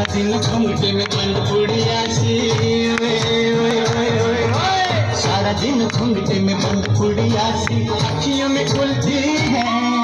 दिन घूंघटे में बंद पुड़िया सी, सारा दिन घूंघटे में बंद पुड़िया सी, अखियों में उलझी है।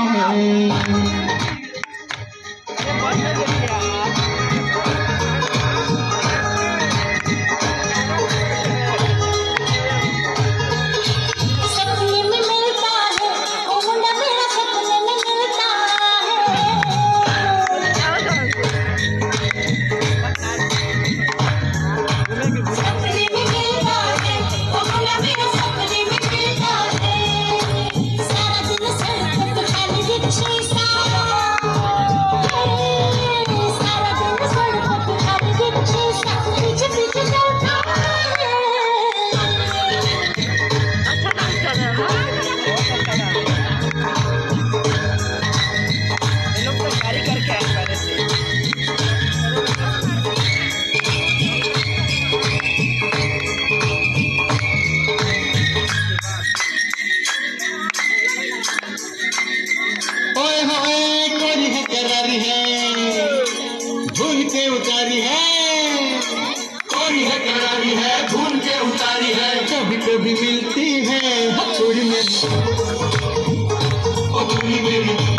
भूल के उतारी है, कोई है करारी है, भूल के उतारी है, कभी कभी मिलती है हथौड़ी में, हथौड़ी में।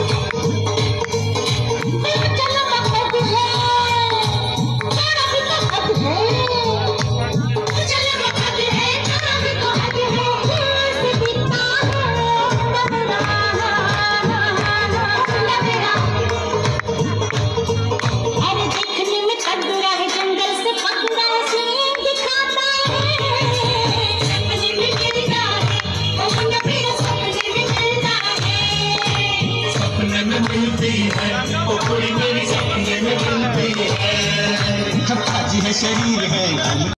मिलती है वो पूरी मेरी सपने में मिलती है, हम ताजी है शरीर है।